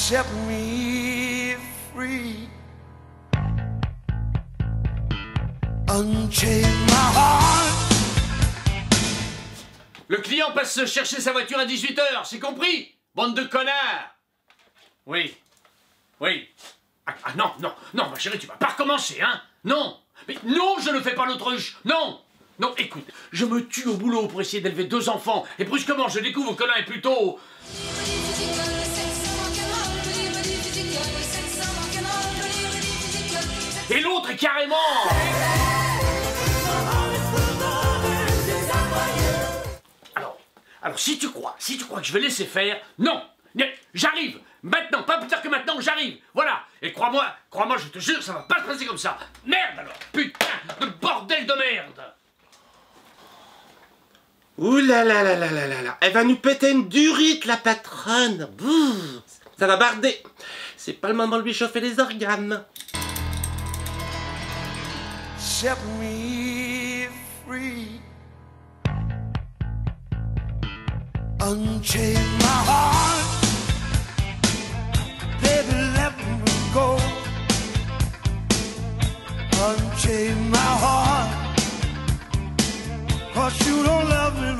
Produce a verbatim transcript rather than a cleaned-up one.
Set me free. Unchain my heart. Le client passe chercher sa voiture à dix-huit heures, c'est compris? Bande de connards. Oui. Oui. Ah, ah non, non, non, ma chérie, tu vas pas recommencer, hein? Non. Mais non, je ne fais pas l'autruche. Non. Non, écoute, je me tue au boulot pour essayer d'élever deux enfants, et brusquement, je découvre que l'un est plutôt... Et l'autre est carrément... Alors, alors si tu crois, si tu crois que je vais laisser faire, non. J'arrive. Maintenant, pas plus tard que maintenant, j'arrive. Voilà. Et crois-moi, crois-moi, je te jure, ça va pas se passer comme ça. Merde alors. Putain de bordel de merde. Ouh là là là là là là là. Elle va nous péter une durite, la patronne. Bouh, ça va barder. C'est pas le moment de lui chauffer les organes. Set me free. Unchain my heart. Baby, let me go. Unchain my heart. 'Cause you don't love me